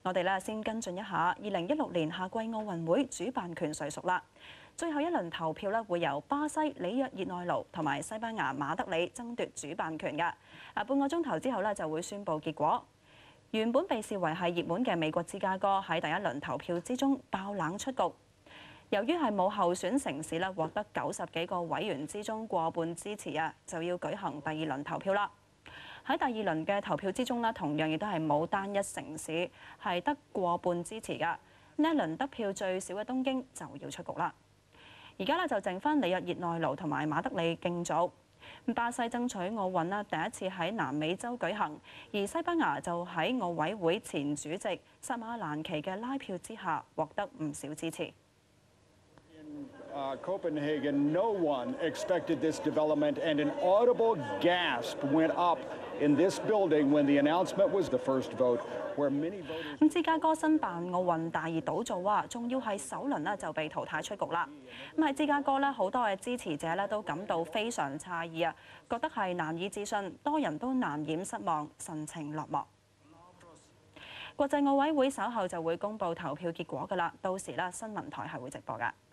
我哋咧先跟進一下2016年夏季奧運會主辦權誰屬啦。最後一輪投票咧會由巴西里約熱內盧同埋西班牙馬德里爭奪主辦權㗎。半個鐘頭之後咧就會宣佈結果。原本被視為係熱門嘅美國芝加哥喺第一輪投票之中爆冷出局。由於係冇候選城市咧獲得90幾個委員之中過半支持啊，就要舉行第二輪投票啦。喺第二輪嘅投票之中咧，同樣亦都係冇單一城市係得過半支持㗎。呢一輪得票最少嘅東京就要出局啦。而家咧就剩翻里約熱內盧同埋馬德里競逐。巴西爭取奧運啦，第一次喺南美洲舉行，而西班牙就喺奧委會前主席薩馬蘭奇嘅拉票之下獲得唔少支持。 Copenhagen, no one expected this development, and an audible gasp went up in this building when the announcement was the first vote, where many voters. 芝加哥申辦奧運大熱倒灶啊，仲要係首輪咧就被淘汰出局啦。喺芝加哥咧，好多嘅支持者咧都感到非常詫異啊，覺得係難以置信，多人都難掩失望，神情落寞。國際奧委會稍後就會公布投票結果㗎啦，到時咧新聞台係會直播㗎。